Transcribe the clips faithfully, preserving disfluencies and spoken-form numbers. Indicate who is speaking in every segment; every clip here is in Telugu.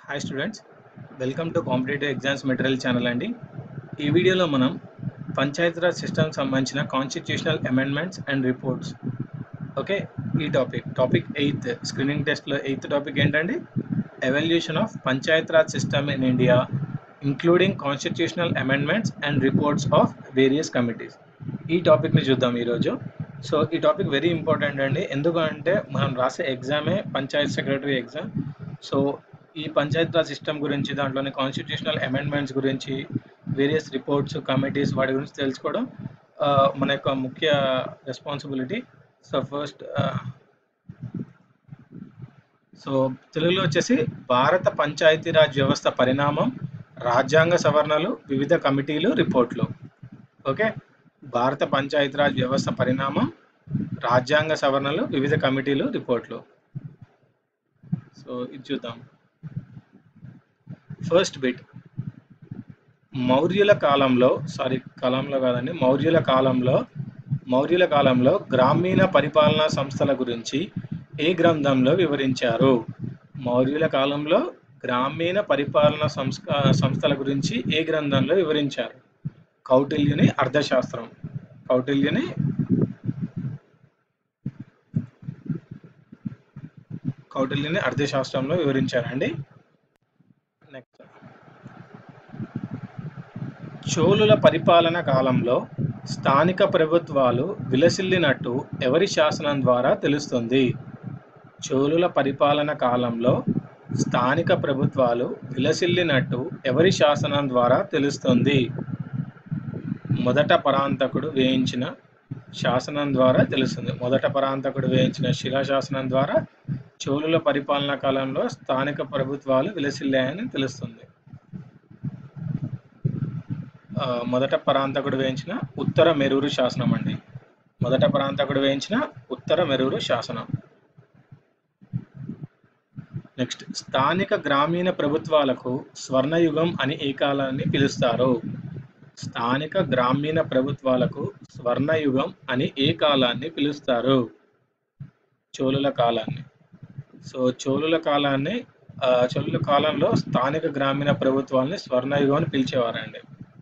Speaker 1: Hi students, welcome to competitive exams material channel అండి. ఈ వీడియోలో మనం పంచాయతీరాజ్ సిస్టమ్ సంబంధించిన constitutional amendments and reports okay ఈ టాపిక్ టాపిక్ ఎయిత్ స్క్రీనింగ్ టెస్ట్లో ఎయిత్ టాపిక్ ఏంటండి? Evolution of Panchayati Raj system in India including constitutional amendments and reports of various committees. ఈ టాపిక్ని చూద్దాం ఈరోజు. సో ఈ టాపిక్ వెరీ ఇంపార్టెంట్ అండి, ఎందుకంటే మనం రాసే ఎగ్జామే పంచాయత్ సెక్రటరీ ఎగ్జామ్. సో ఈ పంచాయతీరాజ్ సిస్టమ్ గురించి, దాంట్లోని కాన్స్టిట్యూషనల్ అమెండ్మెంట్స్ గురించి, వేరియస్ రిపోర్ట్స్, కమిటీస్, వాటి గురించి తెలుసుకోవడం ఆ, మన యొక్క ముఖ్య రెస్పాన్సిబిలిటీ. సో ఫస్ట్ సో తెలుగులో వచ్చేసి భారత పంచాయతీరాజ్ వ్యవస్థ పరిణామం, రాజ్యాంగ సవరణలు, వివిధ కమిటీలు, రిపోర్ట్లు. ఓకే, భారత పంచాయతీరాజ్ వ్యవస్థ పరిణామం, రాజ్యాంగ సవరణలు, వివిధ కమిటీలు, రిపోర్ట్లు. సో ఇది చూద్దాం. ఫస్ట్ బిట్, మౌర్యుల కాలంలో సారీ కాలంలో కాదండి మౌర్యుల కాలంలో మౌర్యుల కాలంలో గ్రామీణ పరిపాలనా సంస్థల గురించి ఏ గ్రంథంలో వివరించారు? మౌర్యుల కాలంలో గ్రామీణ పరిపాలనా సంస్థ సంస్థల గురించి ఏ గ్రంథంలో వివరించారు? కౌటిల్యుని అర్థశాస్త్రం. కౌటిల్యుని కౌటిల్యుని అర్థశాస్త్రంలో వివరించారండి. నెక్స్ట్, చోళుల పరిపాలన కాలంలో స్థానిక ప్రభుత్వాలు విలసిల్లినట్టు ఎవరి శాసనం ద్వారా తెలుస్తుంది? చోళుల పరిపాలన కాలంలో స్థానిక ప్రభుత్వాలు విలసిల్లినట్టు ఎవరి శాసనం ద్వారా తెలుస్తుంది? మొదట పరాంతకుడు వేయించిన శాసనం ద్వారా తెలుస్తుంది. మొదట పరాంతకుడు వేయించిన శిలాశాసనం ద్వారా చోళుల పరిపాలన కాలంలో స్థానిక ప్రభుత్వాలు విలసిల్లాయని తెలుస్తుంది. మొదట పరాంతకుడు వేయించిన ఉత్తర మెరూరు శాసనం అండి. మొదట పరాంతకుడు వేయించిన ఉత్తర మెరూరు శాసనం. నెక్స్ట్, స్థానిక గ్రామీణ ప్రభుత్వాలకు స్వర్ణయుగం అని ఏ కాలాన్ని పిలుస్తారు? స్థానిక గ్రామీణ ప్రభుత్వాలకు స్వర్ణయుగం అని ఏ కాలాన్ని పిలుస్తారు? చోళుల కాలాన్ని. సో చోళుల కాలాన్ని చోళుల కాలంలో స్థానిక గ్రామీణ ప్రభుత్వాలని స్వర్ణయుగం అని పిలిచేవారండి.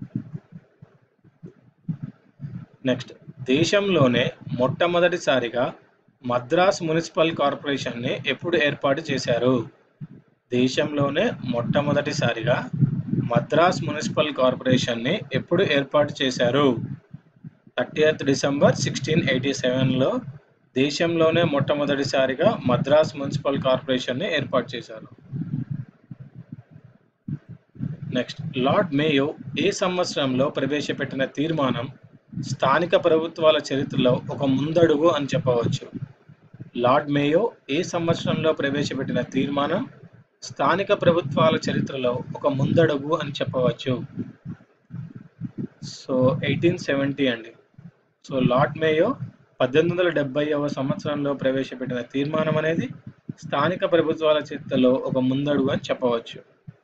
Speaker 1: నెక్స్ట్, దేశంలోనే మొట్టమొదటిసారిగా మద్రాస్ మున్సిపల్ కార్పొరేషన్ని ఎప్పుడు ఏర్పాటు చేశారు? దేశంలోనే మొట్టమొదటిసారిగా మద్రాస్ మున్సిపల్ కార్పొరేషన్ని ఎప్పుడు ఏర్పాటు చేశారు? థర్టీయత్ డిసెంబర్ సిక్స్టీన్ ఎయిటీ సెవెన్లో దేశంలోనే మొట్టమొదటిసారిగా మద్రాస్ మున్సిపల్ కార్పొరేషన్ని ఏర్పాటు చేశారు. నెక్స్ట్, లార్డ్ మేయో ఏ సంవత్సరంలో ప్రవేశపెట్టిన తీర్మానం స్థానిక ప్రభుత్వాల చరిత్రలో ఒక ముందడుగు అని చెప్పవచ్చు? లార్డ్ మేయో ఏ సంవత్సరంలో ప్రవేశపెట్టిన తీర్మానం స్థానిక ప్రభుత్వాల చరిత్రలో ఒక ముందడుగు అని చెప్పవచ్చు? సో ఎయిటీన్ సెవెంటీ అండి. సో లార్డ్ మేయో పద్దెనిమిది వందల డెబ్బైవ సంవత్సరంలో ప్రవేశపెట్టిన తీర్మానం అనేది స్థానిక ప్రభుత్వాల చరిత్రలో ఒక ముందడుగు అని చెప్పవచ్చు.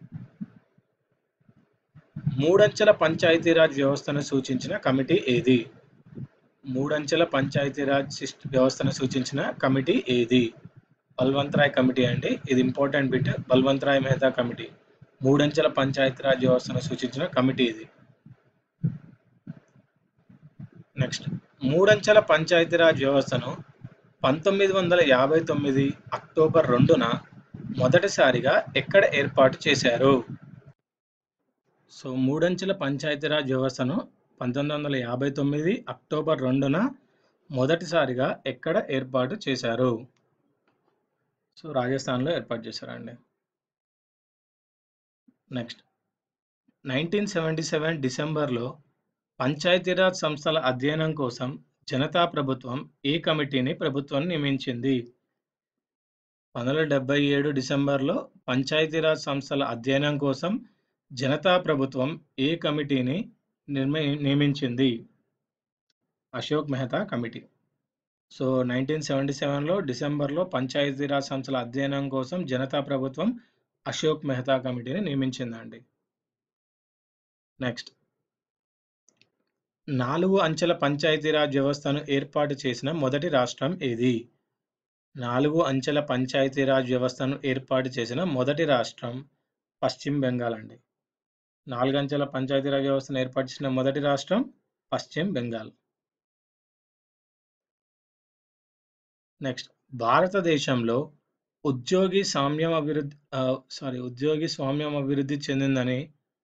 Speaker 1: మూడంచెల పంచాయతీరాజ్ వ్యవస్థను సూచించిన కమిటీ ఏది? మూడంచెల పంచాయతీరాజ్ వ్యవస్థను సూచించిన కమిటీ ఏది? బల్వంత్ రాయ్ కమిటీ అండి. ఇది important bit. Balwant Rai Mehta committee మూడంచెల పంచాయతీరాజ్ వ్యవస్థను సూచించిన కమిటీ ఇది. నెక్స్ట్, మూడంచెల పంచాయతీరాజ్ వ్యవస్థను పంతొమ్మిది వందల యాభై తొమ్మిది అక్టోబర్ రెండున మొదటిసారిగా ఎక్కడ ఏర్పాటు చేశారు? సో మూడంచెల పంచాయతీరాజ్ వ్యవస్థను పంతొమ్మిది వందల యాభై తొమ్మిది అక్టోబర్ రెండున మొదటిసారిగా ఎక్కడ ఏర్పాటు చేశారు? సో రాజస్థాన్లో ఏర్పాటు చేశారండి. నెక్స్ట్, నైన్టీన్ సెవెంటీ సెవెన్ డిసెంబర్లో పంచాయతీరాజ్ సంస్థల అధ్యయనం కోసం జనతా ప్రభుత్వం ఏ కమిటీని ప్రభుత్వం నియమించింది? పంతొమ్మిది వందల డెబ్బై ఏడు డిసెంబర్లో పంచాయతీరాజ్ సంస్థల అధ్యయనం కోసం జనతా ప్రభుత్వం ఏ కమిటీని నిర్మి నియమించింది? Ashok Mehta committee. So nineteen seventy సెవెన్లో డిసెంబర్లో పంచాయతీరాజ్ సంస్థల అధ్యయనం కోసం జనతా ప్రభుత్వం అశోక్ మెహతా కమిటీని నియమించిందండి. నెక్స్ట్, నాలుగు అంచెల పంచాయతీరాజ్ వ్యవస్థను ఏర్పాటు చేసిన మొదటి రాష్ట్రం ఏది? నాలుగు అంచెల పంచాయతీరాజ్ వ్యవస్థను ఏర్పాటు చేసిన మొదటి రాష్ట్రం పశ్చిమ బెంగాల్ అండి. నాలుగంచెల పంచాయతీరాజ్ వ్యవస్థను ఏర్పాటు చేసిన మొదటి రాష్ట్రం పశ్చిమ బెంగాల్. నెక్స్ట్, భారతదేశంలో ఉద్యోగి సామ్యం అభివృద్ధి ఆహ్, సారీ ఉద్యోగి స్వామ్యం అభివృద్ధి చెందిందని,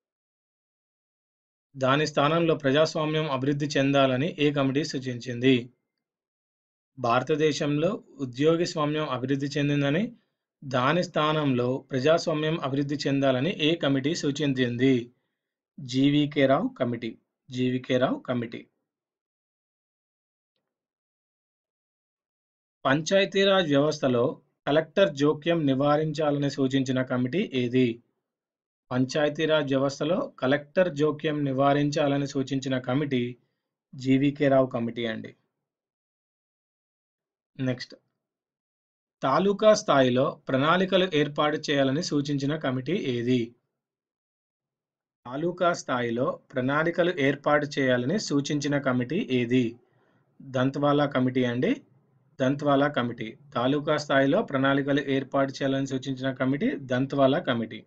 Speaker 1: దాని స్థానంలో ప్రజాస్వామ్యం అభివృద్ధి చెందాలని ఏ కమిటీ సూచించింది? భారతదేశంలో ఉద్యోగి స్వామ్యం అభివృద్ధి చెందిందని, దాని స్థానంలో ప్రజాస్వామ్యం అభివృద్ధి చెందాలని ఏ కమిటీ సూచించింది? GVK Rao committee. GVK Rao committee. Panchayati Raj వ్యవస్థలో కలెక్టర్ జోక్యం నివారించాలని సూచించిన కమిటీ ఏది? పంచాయతీరాజ్ వ్యవస్థలో కలెక్టర్ జోక్యం నివారించాలని సూచించిన కమిటీ జీవీకే రావు కమిటీ అండి. నెక్స్ట్, తాలూకా స్థాయిలో ప్రణాళికలు ఏర్పాటు చేయాలని సూచించిన కమిటీ ఏది? తాలూకా స్థాయిలో ప్రణాళికలు ఏర్పాటు చేయాలని సూచించిన కమిటీ ఏది? దంత్వాలా కమిటీ అండి. దంత్వాలా కమిటీ. తాలూకా స్థాయిలో ప్రణాళికలు ఏర్పాటు చేయాలని సూచించిన కమిటీ దంత్వాలా కమిటీ.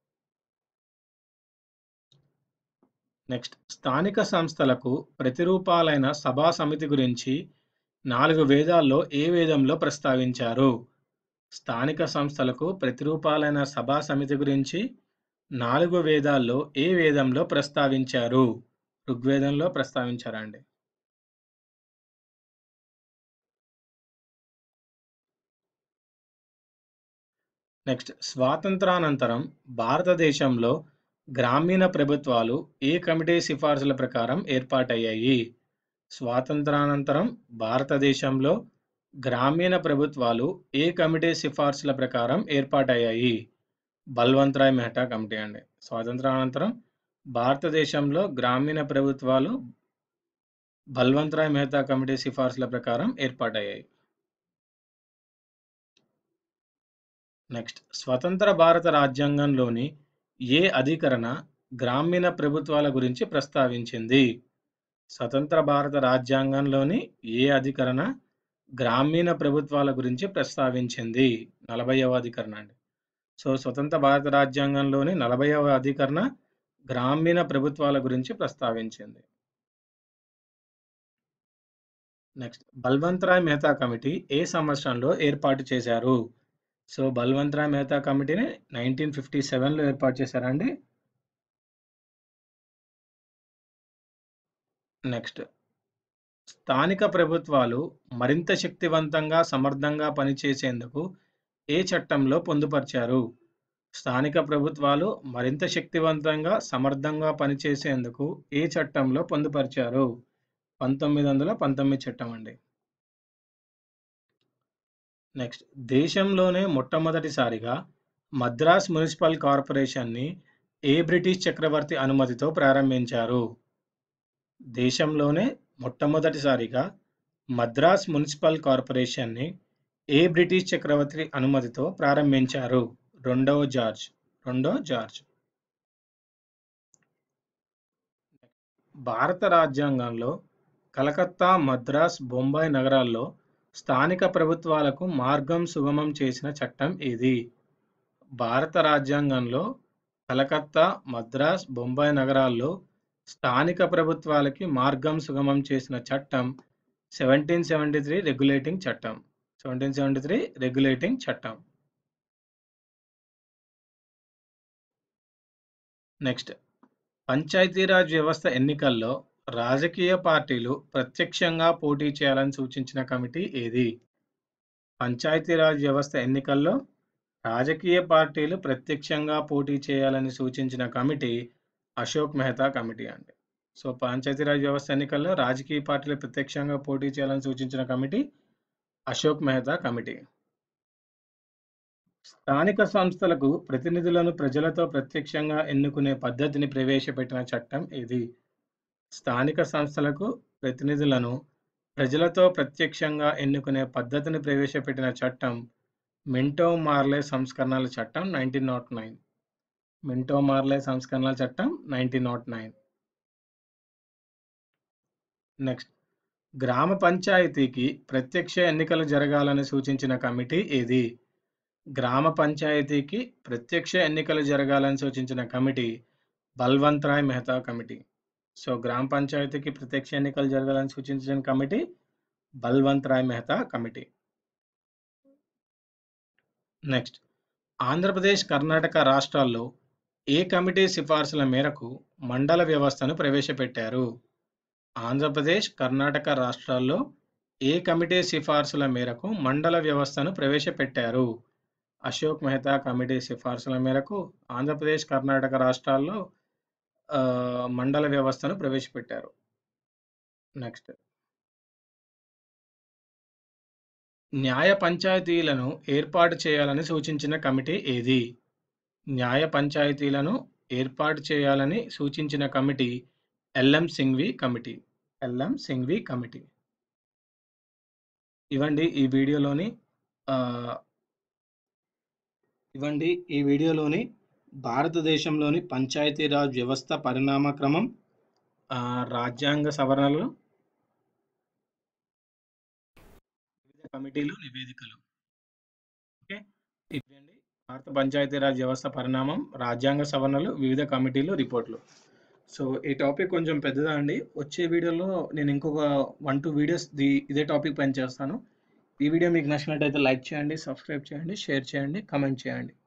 Speaker 1: నెక్స్ట్, స్థానిక సంస్థలకు ప్రతిరూపాలైన సభా సమితి గురించి నాలుగు వేదాల్లో ఏ వేదంలో ప్రస్తావించారు? స్థానిక సంస్థలకు ప్రతిరూపాలైన సభా సమితి గురించి నాలుగు వేదాల్లో ఏ వేదంలో ప్రస్తావించారు? ఋగ్వేదంలో ప్రస్తావించారండి. నెక్స్ట్, స్వాతంత్రానంతరం భారతదేశంలో గ్రామీణ ప్రభుత్వాలు ఏ కమిటీ సిఫార్సుల ప్రకారం ఏర్పాటయ్యాయి? స్వాతంత్రానంతరం భారతదేశంలో గ్రామీణ ప్రభుత్వాలు ఏ కమిటీ సిఫార్సుల ప్రకారం ఏర్పాటయ్యాయి? బల్వంత్ రాయ్ మెహతా కమిటీ అండి. స్వాతంత్రానంతరం భారతదేశంలో గ్రామీణ ప్రభుత్వాలు బల్వంత్ రాయ్ మెహతా కమిటీ సిఫార్సుల ప్రకారం ఏర్పాటయ్యాయి. నెక్స్ట్, స్వతంత్ర భారత రాజ్యాంగంలోని ఏ అధికరణ గ్రామీణ ప్రభుత్వాల గురించి ప్రస్తావించింది? స్వతంత్ర భారత రాజ్యాంగంలోని ఏ అధికరణ గ్రామీణ ప్రభుత్వాల గురించి ప్రస్తావించింది? నలభైవ అధికరణ అండి. సో స్వతంత్ర భారత రాజ్యాంగంలోని నలభైవ అధికరణ గ్రామీణ ప్రభుత్వాల గురించి ప్రస్తావించింది. నెక్స్ట్, బల్వంత్ రాయ్ మెహతా కమిటీ ఏ సంవత్సరంలో ఏర్పాటు చేశారు? సో బల్వంత్ రాయ్ మెహతా కమిటీని నైన్టీన్ ఫిఫ్టీ సెవెన్లో ఏర్పాటు చేశారండి. నెక్స్ట్, స్థానిక ప్రభుత్వాలు మరింత శక్తివంతంగా సమర్థంగా పనిచేసేందుకు ఏ చట్టంలో పొందుపరిచారు? స్థానిక ప్రభుత్వాలు మరింత శక్తివంతంగా సమర్థంగా పనిచేసేందుకు ఏ చట్టంలో పొందుపరిచారు? పంతొమ్మిది వందల పంతొమ్మిది చట్టం అండి. నెక్స్ట్, దేశంలోనే మొట్టమొదటిసారిగా మద్రాస్ మున్సిపల్ కార్పొరేషన్ని ఏ బ్రిటిష్ చక్రవర్తి అనుమతితో ప్రారంభించారు? దేశంలోనే మొట్టమొదటిసారిగా మద్రాస్ మున్సిపల్ కార్పొరేషన్ని ఏ బ్రిటిష్ చక్రవర్తి అనుమతితో ప్రారంభించారు? రెండవ జార్జ్. రెండో జార్జ్. భారత రాజ్యాంగంలో కలకత్తా, మద్రాస్, బొంబాయి నగరాల్లో స్థానిక ప్రభుత్వాలకు మార్గం సుగమం చేసిన చట్టం ఏది? భారత రాజ్యాంగంలో కలకత్తా, మద్రాస్, బొంబాయి నగరాల్లో స్థానిక ప్రభుత్వాలకి మార్గం సుగమం చేసిన చట్టం సెవెంటీన్ సెవెంటీ త్రీ రెగ్యులేటింగ్ చట్టం. సెవెంటీన్ సెవెంటీ త్రీ రెగ్యులేటింగ్ చట్టం. నెక్స్ట్, పంచాయతీరాజ్ వ్యవస్థ ఎన్నికల్లో రాజకీయ పార్టీలు ప్రత్యక్షంగా పోటీ చేయాలని సూచించిన కమిటీ ఏది? పంచాయతీరాజ్ వ్యవస్థ ఎన్నికల్లో రాజకీయ పార్టీలు ప్రత్యక్షంగా పోటీ చేయాలని సూచించిన కమిటీ అశోక్ మెహతా కమిటీ అండి. సో పంచాయతీరాజ్ వ్యవస్థ ఎన్నికల్లో రాజకీయ పార్టీలు ప్రత్యక్షంగా పోటీ చేయాలని సూచించిన కమిటీ అశోక్ మెహతా కమిటీ. స్థానిక సంస్థలకు ప్రతినిధులను ప్రజలతో ప్రత్యక్షంగా ఎన్నుకునే పద్ధతిని ప్రవేశపెట్టిన చట్టం ఏది? స్థానిక సంస్థలకు ప్రతినిధులను ప్రజలతో ప్రత్యక్షంగా ఎన్నుకునే పద్ధతిని ప్రవేశపెట్టిన చట్టం మింటో మార్లే సంస్కరణల చట్టం nineteen nought nine. Minto Morley సంస్కరణల చట్టం నైన్టీన్ నాట్ నైన్. నెక్స్ట్, గ్రామ పంచాయతీకి ప్రత్యక్ష ఎన్నికలు జరగాలని సూచించిన కమిటీ ఏది? గ్రామ పంచాయతీకి ప్రత్యక్ష ఎన్నికలు జరగాలని సూచించిన committee Balwant Rai Mehta committee. So గ్రామ పంచాయతీకి ప్రత్యక్ష ఎన్నికలు జరగాలని సూచించిన committee Balwant Rai Mehta committee. Next, Andhra Pradesh Karnataka రాష్ట్రాల్లో ఏ కమిటీ సిఫార్సుల మేరకు మండల వ్యవస్థను ప్రవేశపెట్టారు? ఆంధ్రప్రదేశ్ కర్ణాటక రాష్ట్రాల్లో ఏ కమిటీ సిఫార్సుల మేరకు మండల వ్యవస్థను ప్రవేశపెట్టారు? అశోక్ మెహతా కమిటీ సిఫార్సుల మేరకు ఆంధ్రప్రదేశ్ కర్ణాటక రాష్ట్రాల్లో ఆ, మండల వ్యవస్థను ప్రవేశపెట్టారు. నెక్స్ట్, న్యాయ పంచాయతీలను ఏర్పాటు చేయాలని సూచించిన కమిటీ ఏది? న్యాయ పంచాయతీలను ఏర్పాటు చేయాలని సూచించిన committee LM Singhvi committee. LM Singhvi committee. ఇవ్వండి ఈ వీడియోలోని ఆ, ఇవ్వండి ఈ వీడియోలోని భారతదేశంలోని పంచాయతీరాజ్ వ్యవస్థ పరిణామ క్రమం, ఆ, రాజ్యాంగ సవరణలు, వివిధ కమిటీలు, నివేదికలు. ఓకే, ఇవ్వండి భారత పంచాయతీరాజ్ వ్యవస్థ పరిణామం, రాజ్యాంగ సవరణలు, వివిధ కమిటీలు, రిపోర్ట్లు. సో ఈ టాపిక్ కొంచెం పెద్దదా అండి. వచ్చే వీడియోలో నేను ఇంకొక వన్ టూ వీడియోస్ ది ఇదే టాపిక్ పైన చేస్తాను. ఈ వీడియో మీకు నచ్చినట్టయితే లైక్ చేయండి, సబ్స్క్రైబ్ చేయండి, షేర్ చేయండి, కమెంట్ చేయండి.